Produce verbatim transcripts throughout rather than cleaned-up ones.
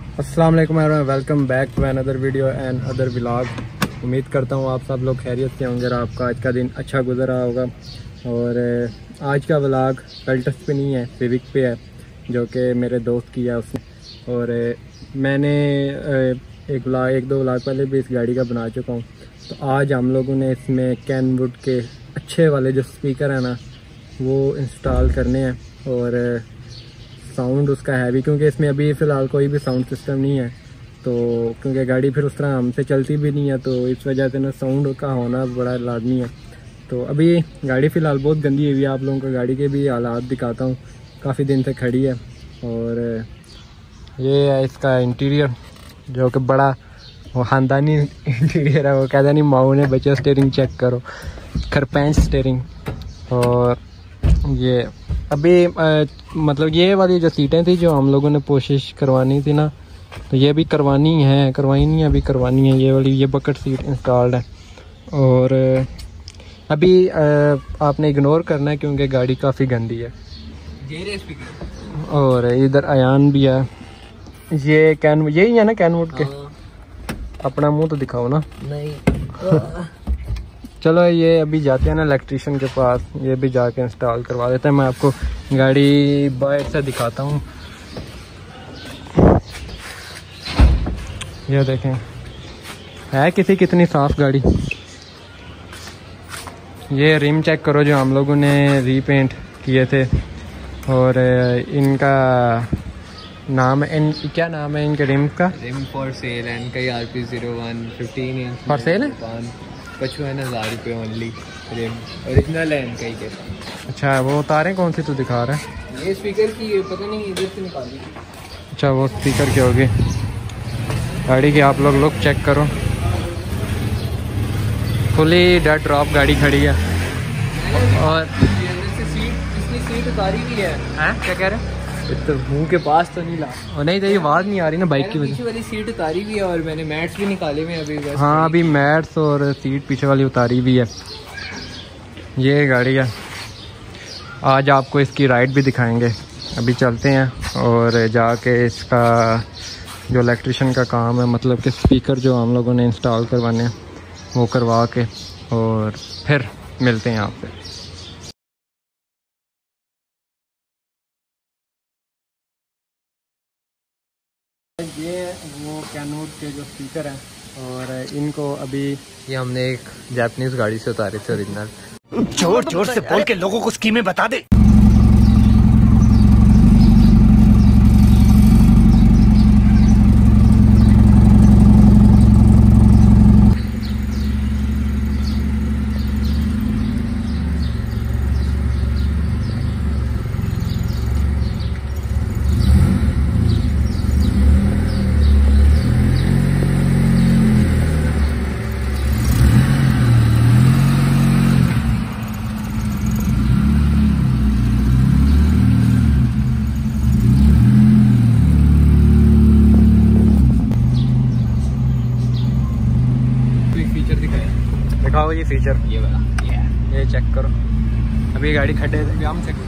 अस्सलाम वालेकुम, welcome back to another video and other vlog. उम्मीद करता हूँ आप सब लोग खैरियत से होंगे और आपका आज का दिन अच्छा गुजर रहा होगा। और आज का व्लॉग पेल्टस पे नहीं है, सिविक पे है, जो कि मेरे दोस्त की है उसने। और मैंने एक व्लॉग एक दो व्लॉग पहले भी इस गाड़ी का बना चुका हूँ। तो आज हम लोगों ने इसमें कैनवुड के अच्छे वाले जो स्पीकर हैं ना, वो इंस्टॉल करने हैं। और साउंड उसका हैवी, क्योंकि इसमें अभी फ़िलहाल कोई भी साउंड सिस्टम नहीं है, तो क्योंकि गाड़ी फिर उस तरह हमसे चलती भी नहीं है, तो इस वजह से ना साउंड का होना बड़ा लाजमी है। तो अभी गाड़ी फ़िलहाल बहुत गंदी हुई है, आप लोगों को गाड़ी के भी हालात दिखाता हूँ। काफ़ी दिन से खड़ी है। और ये है इसका इंटीरियर, जो कि बड़ा वो ख़ानदानी इंटीरियर है। वो कहता नहीं माओ ने बच्चे स्टेयरिंग चेक करो, खरपैंच स्टेयरिंग। और ये अभी आ, मतलब ये वाली जो सीटें थी जो हम लोगों ने कोशिश करवानी थी ना, तो ये भी करवानी है, करवाई नहीं है अभी, करवानी है। ये वाली ये बकेट सीट इंस्टॉल्ड है। और अभी आ, आपने इग्नोर करना है क्योंकि गाड़ी काफ़ी गंदी है। और इधर अयान भी है। ये कैन यही है ना कैनवुड के? अपना मुंह तो दिखाओ ना। नहीं चलो ये अभी जाते हैं ना इलेक्ट्रिशियन के पास, ये भी जाके इंस्टॉल करवा देते हैं। मैं आपको गाड़ी बाहर से दिखाता हूँ। ये देखें, है किसी कितनी साफ गाड़ी। ये रिम चेक करो जो हम लोगों ने रीपेंट किए थे। और इनका नाम इन क्या नाम है इनके रिम का? रिम फॉर सेल एंड कई R P zero one fifteen inch for sale है, पचपन हज़ार रुपये ओनली। रिम ओरिजिनल है इनका ही के। अच्छा वो उतारें कौन सी तो दिखा रहा है? ये स्पीकर की है, पता नहीं इधर से निकाली। अच्छा वो स्पीकर की होगी। गाड़ी की आप लोग लुक चेक करो, फुली डेड ड्रॉप गाड़ी खड़ी है। और सीट इसने सीट उतारी भी है। हैं क्या कह रहे हैं? तो मुंह के पास तो नहीं ला। और नहीं तो ये आवाज़ नहीं आ रही ना बाइक की वजह पीछे वाली सीट उतारी भी है और मैंने मैट्स भी निकाले हुए अभी। हाँ अभी मैट्स और सीट पीछे वाली उतारी भी है। ये गाड़ी है, आज आपको इसकी राइड भी दिखाएंगे। अभी चलते हैं और जाके इसका जो इलेक्ट्रिशियन का काम है, मतलब कि स्पीकर जो हम लोगों ने इंस्टॉल करवाने हैं वो करवा के और फिर मिलते हैं आपसे। ये वो कैनवुड के जो स्पीकर हैं, और इनको अभी ये हमने एक जापानीज गाड़ी से उतारे थे ओरिजिनल। जोर जोर से बोल के लोगों को स्कीमें बता दे। दिखाओ ये फीचर, ये वाला ये ये चेक करो। अभी गाड़ी खड्डे हम चेक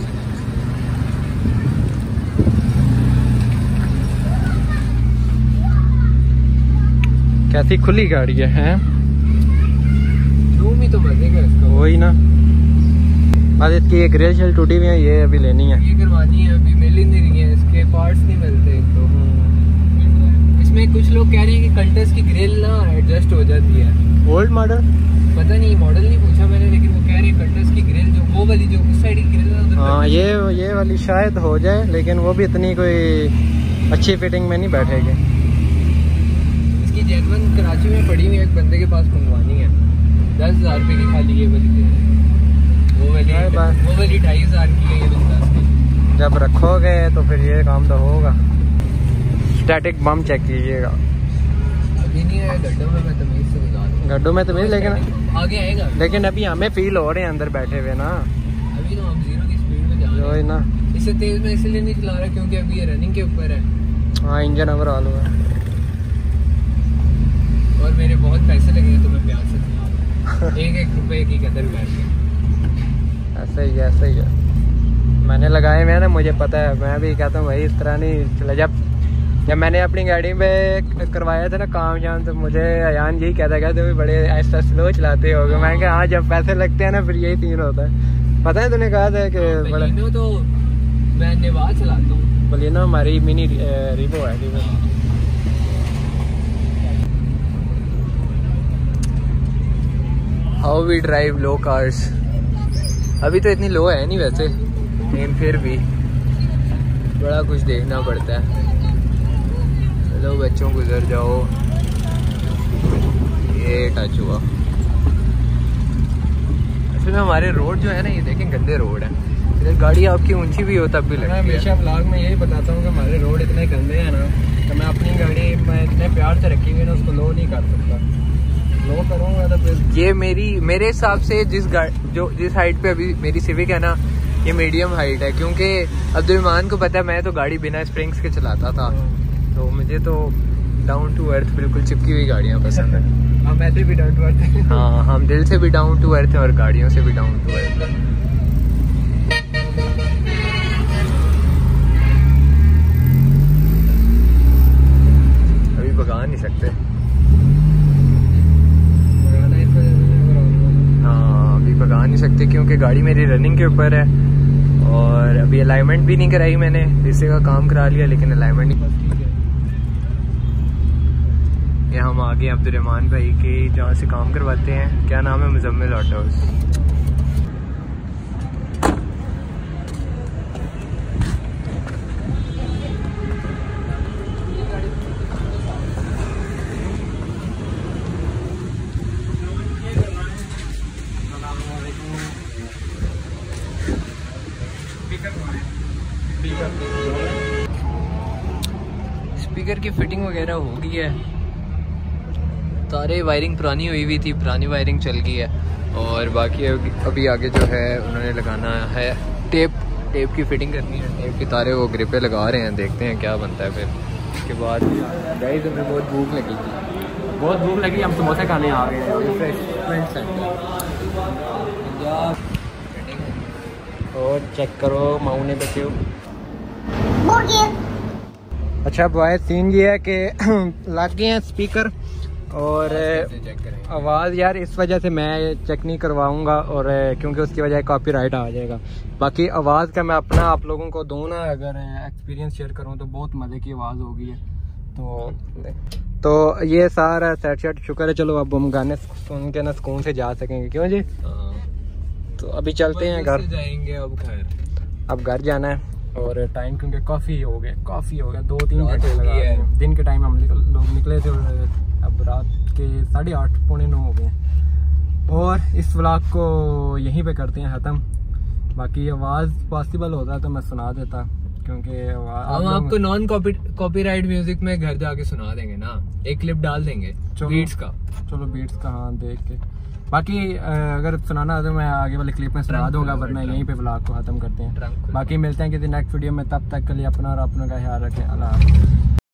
कैसी खुली गाड़ी है, हैं? रूम ही तो बजेगा इसका। वही ना, बस इसकी एक ग्रिल शेल टूटी हुई है, ये अभी लेनी है। ये करवानी है, अभी मिल ही नहीं रही है, इसके पार्ट्स नहीं मिलते तो। इसमें कुछ लोग कह रहे हैं कि कंटस की ग्रिल ना एडजस्ट हो जाती है। ओल्ड मॉडल पता नहीं, मॉडल नहीं पूछा मैंने, लेकिन वो कह रहे हैं कंटस की ग्रिल जो वो वाली जो उस साइड की ग्रिल है उधर। हाँ ये ये वाली शायद हो जाए, लेकिन वो भी इतनी कोई अच्छी फिटिंग में नहीं बैठेगी। इसकी जेनवन कराची में पड़ी हुई है, एक बंदे के पास मंगवानी है। दस हज़ार रुपये की खाली ये वाली ग्रिल, वो वाली वो वाली ढाई हज़ार की है ये बंदा। जब रखोगे तो फिर ये काम तो होगा। स्टैटिक बम चेक कीजिएगा। अभी नहीं आया गड्ढों में, मैं तमीज से निकाल गड्ढों में तमीज, लेकिन आगे आएगा। लेकिन अभी हमें फील हो रहे हैं अंदर बैठे हुए ना। अभी तो हम जीरो की स्पीड में जा रहे हैं ना। इससे तेज में इसलिए नहीं चला रहा क्योंकि अभी ये रनिंग के ऊपर है। हाँ इंजन ओवरऑल हुआ है। और मेरे बहुत पैसे लगे हैं तो मैं प्यार से चला एक एक रुपए की कदर करके। ऐसा ही है, ऐसा ही है। मैंने लगाए हुए हैं ना, मुझे पता है। मैं भी कहता हूँ भाई इस तरह नहीं चला। जब जब मैंने अपनी गाड़ी में करवाया था ना काम शाम, तो मुझे अयान यही कहता है तुम बड़े ऐसा स्लो चलाते हो। मैं कहा हाँ, जब पैसे लगते हैं ना फिर यही सीन होता है। पता है तूने कहा था कि बड़ा तो मैं निभा चलाता हूँ। बलिनो हमारी मिनी रिवो है। Revo how we drive low cars. अभी तो इतनी लो है नहीं वैसे, लेकिन फिर भी बड़ा कुछ देखना पड़ता है। चलो बच्चों गुजर जाओ। ये टच हुआ। असल में हमारे रोड जो है ना, ये देखें गंदे रोड है। इधर गाड़ी आपकी ऊंची भी हो तब भी लगती है। मैं हमेशा व्लॉग में यही बताता हूँ कि हमारे रोड इतने गंदे हैं ना, कि मैं अपनी गाड़ी मैं इतने प्यार से रखी हुई ना, उसको लो नहीं कर सकता। लो करूँगा तो फिर ये मेरी मेरे हिसाब से जिस गाड़ी जो जिस हाइट पे अभी मेरी सिविक है ना, ये मीडियम हाइट है। क्योंकि अब्दुलरहमान को पता है मैं तो गाड़ी बिना स्प्रिंग्स के चलाता था, तो मुझे तो डाउन टू अर्थ बिल्कुल चिपकी हुई गाड़ियाँ पसंद है। हम ऐसे भी डाउन टू अर्थ हैं। हाँ, हम दिल से भी डाउन टू अर्थ हैं और गाड़ियों से भी डाउन टू अर्थ हैं। अभी भगा नहीं सकते। हाँ, अभी भगा नहीं सकते क्योंकि गाड़ी मेरी रनिंग के ऊपर है और अभी अलाइनमेंट भी नहीं कराई मैंने। हिस्से का काम करा लिया लेकिन अलाइनमेंट नहीं। ये हम आगे अब्दुलरहमान भाई के जहाँ से काम करवाते हैं, क्या नाम है, मुजम्मिल ऑटोज। स्पीकर की फिटिंग वगैरह हो गई है, सारे वायरिंग पुरानी हुई हुई थी, पुरानी वायरिंग चल गई है। और बाकी अभी आगे जो है उन्होंने लगाना है टेप टेप की फिटिंग करनी है। टेप की तारे वो ग्रिपे लगा रहे हैं, देखते हैं क्या बनता है। फिर उसके बाद गाइस हमें बहुत भूख लगी थी, बहुत भूख लगी, हम समोसे खाने आ गए हैं रिफ्रेशमेंट सेंटर। और चेक करो माउने बचे हो। अच्छा बॉय, सीन ये है कि लग गए हैं स्पीकर और आवाज़ यार इस वजह से मैं चेक नहीं करवाऊंगा, और क्योंकि उसकी वजह कॉपीराइट आ जाएगा। बाकी आवाज़ का मैं अपना आप लोगों को दूँ ना, अगर एक्सपीरियंस शेयर करूँ तो बहुत मज़े की आवाज़ होगी है। तो तो ये सारा सेट शेट शुक्र है। चलो अब हम गाने सुन के ना सुकून से जा सकेंगे, क्यों जी। तो अभी चलते हैं घर, जाएंगे अब घर। अब घर जाना है और टाइम क्योंकि काफ़ी हो गया काफ़ी हो गया दो तीन घंटे लगा है। दिन के टाइम हम लोग निकले थे और अब रात के साढ़े आठ पौने नौ हो गए। और इस व्लॉग को यहीं पे करते हैं ख़त्म। बाकी आवाज़ पॉसिबल होता तो मैं सुना देता, क्योंकि हम आपको नॉन कॉपी कॉपीराइट म्यूजिक में घर जाके सुना देंगे ना, एक क्लिप डाल देंगे बीट्स का। चलो बीट्स का हाँ देख के, बाकी अगर सुनाना है तो मैं आगे वाले क्लिप में सुना दूंगा, वरना यहीं पे व्लॉग को ख़त्म करते हैं। बाकी मिलते हैं किसी नेक्स्ट वीडियो में, तब तक के लिए अपना और अपनों का ख्याल रखें। अल्लाह।